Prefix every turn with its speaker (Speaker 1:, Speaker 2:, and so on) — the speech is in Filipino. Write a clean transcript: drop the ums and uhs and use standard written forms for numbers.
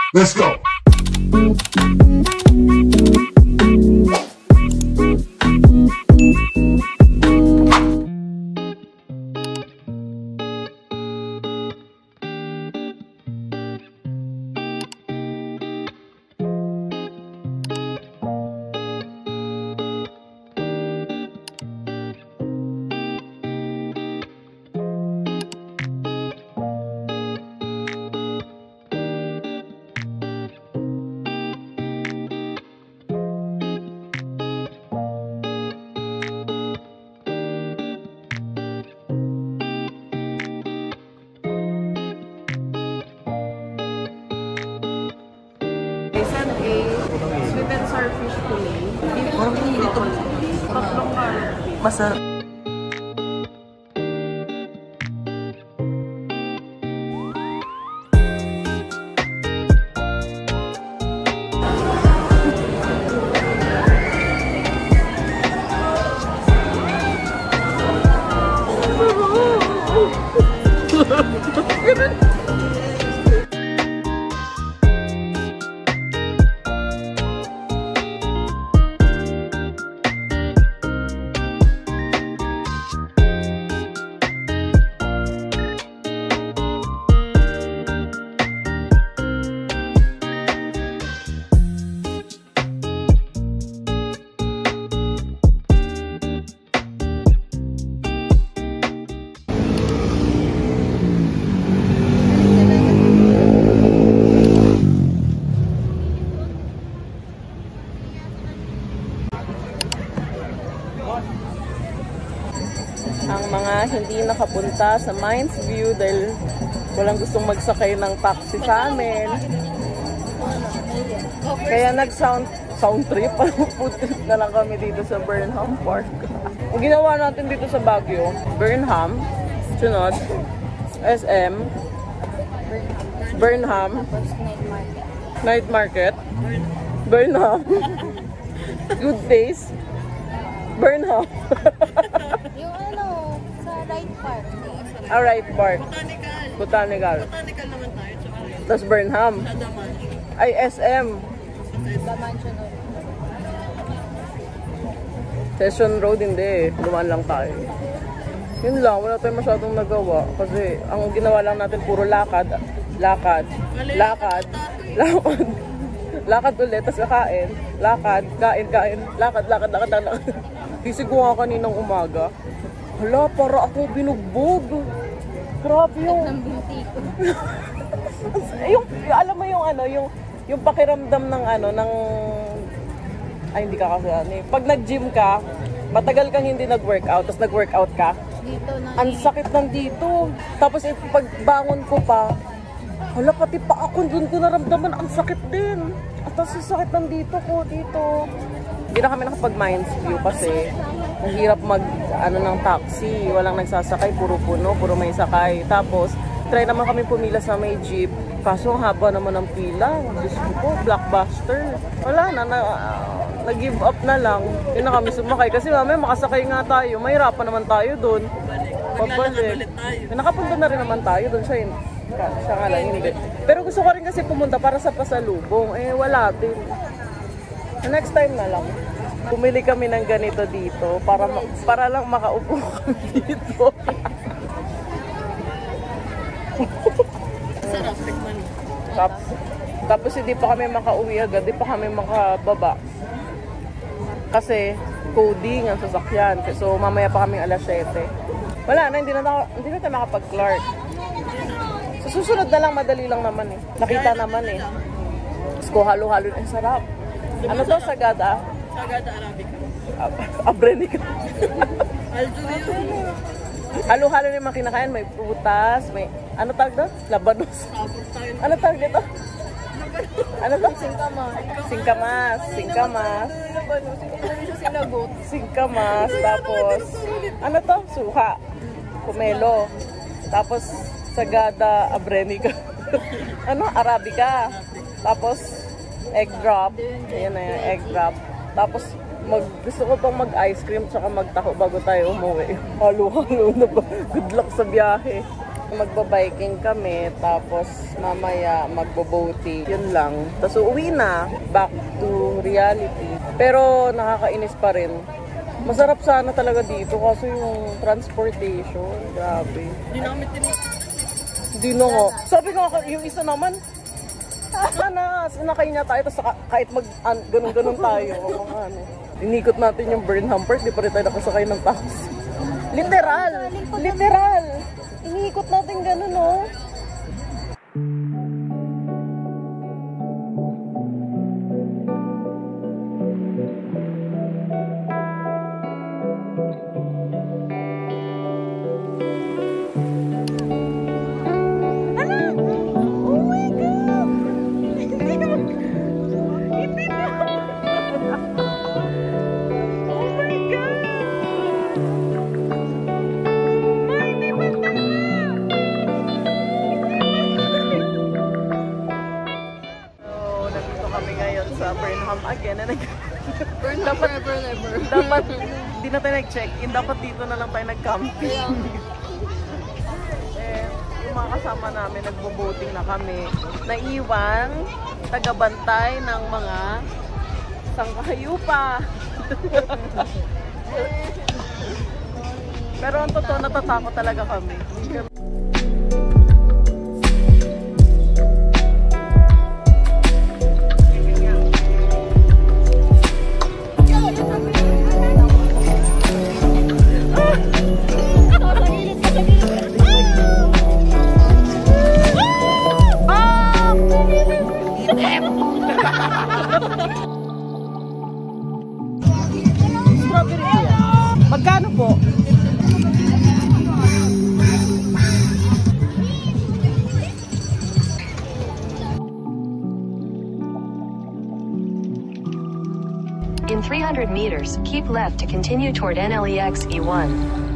Speaker 1: Let's go.
Speaker 2: Sweet and sour fish fillet. Tatlong carrot.
Speaker 3: Masarap. Ang mga hindi nakapunta sa Mines View dahil walang gustong magsakay ng taxi sa amin. Kaya nag-sound trip. Food trip na lang kami dito sa Burnham Park. Ang ginawa natin dito sa Baguio, Burnham, sunod, SM, Burnham, Night Market, Burnham, Good Days, Burnham.
Speaker 4: Yung ano, sa Right Park.
Speaker 3: Right Park. Botanical.
Speaker 2: Botanical naman tayo.
Speaker 3: Tapos Burnham. Ay, SM. Session Road, hindi. Dumaan lang tayo. Yun lang, wala tayong masyadong nagawa. Kasi ang ginawa lang natin puro lakad. Lakad. Lakad. Lakad. Lakad ulit, tapos kakain. Lakad. Kain. Lakad. Kisig ko nga kaninang umaga. Hala, para ako binugbog. Grabe yung... yung, alam mo yung ano, yung pakiramdam ng ano, ng... Ay, hindi ka kasi ano eh. Pag nag-gym ka, matagal kang hindi nag-workout, tapos nag-workout ka.
Speaker 4: Dito na.
Speaker 3: Ang sakit ng dito. Tapos pagbangon ko pa, hala, pati pa ako, dun ko naramdaman, ang sakit din. At tapos yung sakit ng dito ko, dito. Hindi na kami nakapag-Mines View kasi ang hirap ng taxi. Walang nagsasakay, puro puno, puro may sakay. Tapos, try naman kami pumila sa may jeep. Kaso, ang haba naman ng pila. Diyos ko, blockbuster. Wala na, nag-give up na lang. Yun na kami sumakay. Kasi mamaya makasakay nga tayo. Mahirapan naman tayo doon. Pabalik. Nakapunta na rin naman tayo doon. Siya nga lang, hindi. Pero gusto ko rin kasi pumunta para sa pasalubong. Eh, wala din. Next time na lang. Bumili kami ng ganito dito para lang makaupo kami dito.
Speaker 2: Sarap, tikman.
Speaker 3: Tapos hindi pa kami makauwi agad, hindi pa kami makababa. Kasi coding ang sasakyan. So mamaya pa kami alas 7. Wala na, hindi na tayo makapag-Clark. So susunod na lang, madali lang naman eh. Nakita naman eh. Tapos ko halo-halo, sarap. Ano to, Sagada?
Speaker 2: Sagada Arabica.
Speaker 3: Abrenica.
Speaker 2: Aljuyo.
Speaker 3: Halo-halo na yung mga kinakain. May prutas, may... Ano tawag doon? Labanos. Ano tawag dito? Ano to? Singkamas. Singkamas. Tapos, ano to? Suha. Pomelo. Tapos, Sagada Abrenica. Ano? Arabica. Tapos, egg drop. Ayan na yung egg drop. Tapos, gusto ko pang mag-ice cream tsaka magtaho bago tayo umuwi. Halo-halo na ba? Good luck sa biyahe. Magbabiking kami, tapos mamaya magbo-boating. Yun lang. Tapos uuwi na, back to reality. Pero nakakainis pa rin. Masarap sana talaga dito kasi yung transportation, grabe.
Speaker 2: Hindi namin
Speaker 3: Hindi na nga. Sabi ko, yung isa naman, sinakay niya tayo, tapos kahit ganun-ganun tayo. Ano. Inikot natin yung Burnham Park, di pa rin tayo nakasakay ng taxi. Literal! Literal! Inikot natin ganun, oh. Sa Burnham again.
Speaker 2: Burnham forever and ever.
Speaker 3: Dapat, di na tayo nag-check-in. Dapat dito na lang tayo nag-camping. Eh, yung mga kasama namin, nagbo-boating na kami. Naiwan, tagabantay ng mga sangkahayupa. Pero ang totoo, natatakot talaga kami. Strawberry po yan. Magkano po?
Speaker 1: In 300 meters, keep left to continue toward NLEX E1.